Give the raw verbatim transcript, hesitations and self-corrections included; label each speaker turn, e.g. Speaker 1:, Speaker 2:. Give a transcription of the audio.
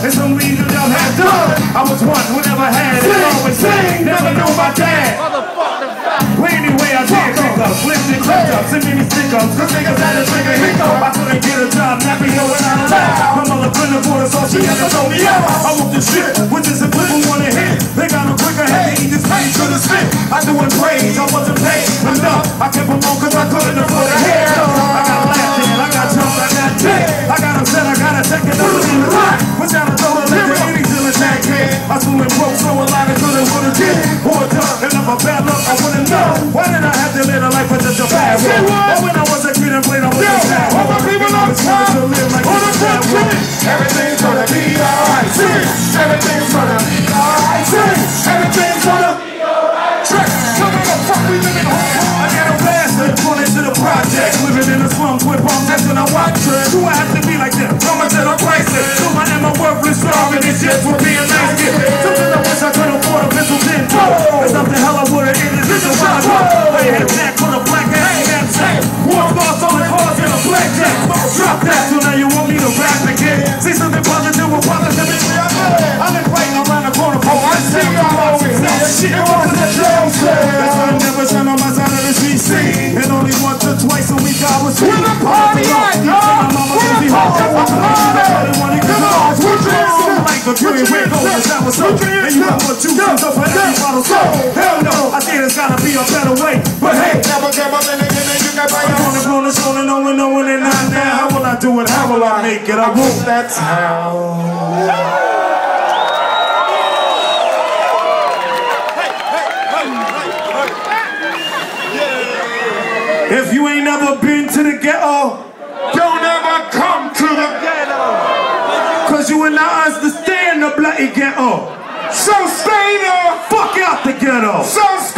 Speaker 1: and some leaders y'all have done. I was one who never had it, always sang, never knew my dad. Well, anyway, I did pick up, flipped and clipped up, send me stick-ups, cause niggas had a trigger hiccup. I couldn't get a job, nappy over not allowed. My mother couldn't afford us, so she had to throw me out. I want this shit, with this and people wanna hit. They got a quicker head to eat this pain to the spit. I do it praise, I wasn't paid enough. I kept them on cause I couldn't afford a hair. I got laughed in, I got jumped, I got dick. I got upset, I got a second number in the rock. Put down a total like the eighties in the tank head. I flew in broke, so a lot of couldn't wanna get. Or done, and if I bad luck, I wouldn't know. Why did I have to live a life with such a bad road? But when I was a kid and played, I was a sad road. All the people on top, to live like on the bad road. Everything's gonna be alright. Everything's gonna be alright. Everything's gonna be alright. Trick, come on, the fuck we living home. I got a bastard pulling into the project, living in the slums with bombs. That's when I watch it. Do I have to be like this? Mama said I'm priceless. Do I am a worthless starving this shit for being nice kid. Sometimes I wish I could afford a pencil tin. Cause up the hell I would have ended this is why I go. They had Jack with a black ass and sack. War scars on the cars in a blackjack. Drop that, so now you want me to rap again. See something positive with positivity. I've been fighting around the corner for one second. Shit, it wasn't a joke. That's why I never shine on my side of the street scene. And only once or twice a week I was free. Where the party at, y'all? Where the party at? Come on, switch it on. Like a green window, that was so. And you have what you can do for every bottle. So, hell no, I think there's gotta be a better way. But hey, never get my minute, you got my own. I'm gonna show it, knowing, knowing, and not now. How will I do it? How will I make it? I won't. That's how. If you ain't never been to the ghetto, don't ever come to the ghetto. Cause you will not understand the bloody ghetto. So stay there. Fuck out the ghetto. So